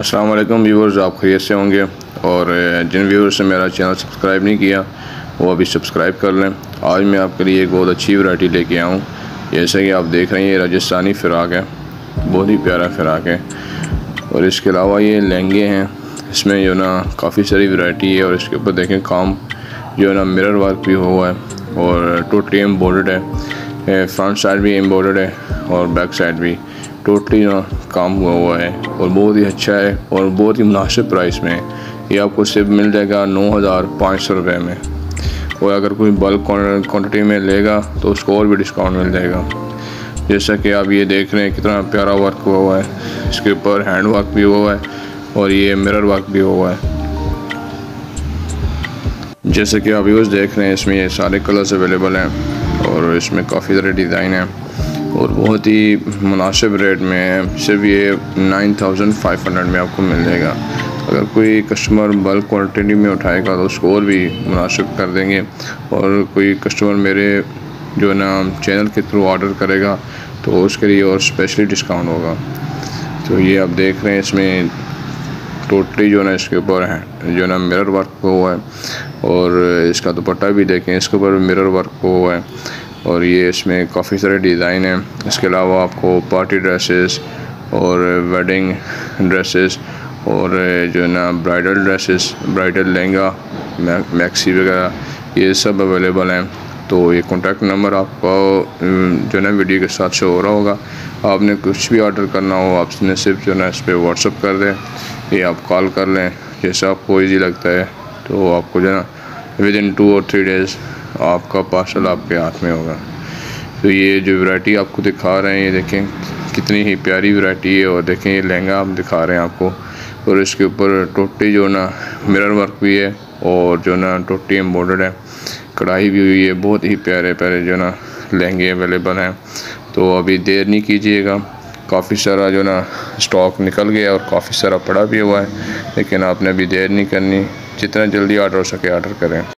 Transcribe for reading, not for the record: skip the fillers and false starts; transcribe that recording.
अस्सलाम वालेकुम व्यूवर्स, आप खैरियत से होंगे। और जिन व्यूवर्स ने मेरा चैनल सब्सक्राइब नहीं किया वो अभी सब्सक्राइब कर लें। आज मैं आपके लिए एक बहुत अच्छी वैरायटी लेके आया हूँ। जैसे कि आप देख रहे हैं ये राजस्थानी फ़िराक है, बहुत ही प्यारा फ़िराक है। और इसके अलावा ये लहंगे हैं, इसमें जो ना काफ़ी सारी वैरायटी है। और इसके ऊपर देखें काम जो है ना मिरर वर्क भी हुआ है और टोटली एम्बॉर्डर्ड है। फ्रंट साइड भी एम्बॉर्डर्ड है और बैक साइड भी टोटली ना काम हुआ है और बहुत ही अच्छा है और बहुत ही मुनासिब प्राइस में है। ये आपको सिर्फ मिल जाएगा 9,500 रुपये में। और अगर कोई बल्क क्वांटिटी में लेगा तो उसको और भी डिस्काउंट मिल जाएगा। जैसा कि आप ये देख रहे हैं कितना प्यारा वर्क हुआ है, इसके ऊपर हैंड वर्क भी हुआ है और ये मिरर वर्क भी हुआ है। जैसे कि आप यूज़ देख रहे हैं इसमें ये सारे कलर्स अवेलेबल हैं और इसमें काफ़ी सारे डिज़ाइन हैं और बहुत ही मुनासिब रेट में है। सिर्फ ये 9,500 में आपको मिल जाएगा। अगर कोई कस्टमर बल्क क्वांटिटी में उठाएगा तो उसको और भी मुनासिब कर देंगे। और कोई कस्टमर मेरे जो है ना चैनल के थ्रू ऑर्डर करेगा तो उसके लिए और स्पेशली डिस्काउंट होगा। तो ये आप देख रहे हैं इसमें टोटली जो ना इसके ऊपर है जो ना मिरर वर्क हुआ है और इसका दुपट्टा भी देखें, इसके ऊपर मिरर वर्क हुआ है। और ये इसमें काफ़ी सारे डिज़ाइन हैं। इसके अलावा आपको पार्टी ड्रेसेस और वेडिंग ड्रेसेस और जो है ना bridal dresses, bridal lehenga, maxi वगैरह ये सब अवेलेबल हैं। तो ये कॉन्टैक्ट नंबर आपको जो है ना वीडियो के साथ शो हो रहा होगा। आपने कुछ भी ऑर्डर करना हो आपने सिर्फ जो है ना इस पर व्हाट्सअप कर दें, ये आप कॉल कर लें, जैसा आपको ईजी लगता है। तो आपको जो है ना विदिन 2 और 3 डेज़ आपका पार्सल आपके हाथ में होगा। तो ये जो वैरायटी आपको दिखा रहे हैं ये देखें कितनी ही प्यारी वैरायटी है। और देखें ये लहंगा हम दिखा रहे हैं आपको और इसके ऊपर टोटली जो ना मिरर वर्क भी है और जो ना टोटली एम्बॉर्डर्ड है, कढ़ाई भी हुई है। बहुत ही प्यारे प्यारे जो ना लहंगे अवेलेबल हैं। तो अभी देर नहीं कीजिएगा, काफ़ी सारा जो ना स्टॉक निकल गया और काफ़ी सारा पड़ा भी हुआ है, लेकिन आपने अभी देर नहीं करनी। जितना जल्दी ऑर्डर हो सके ऑर्डर करें।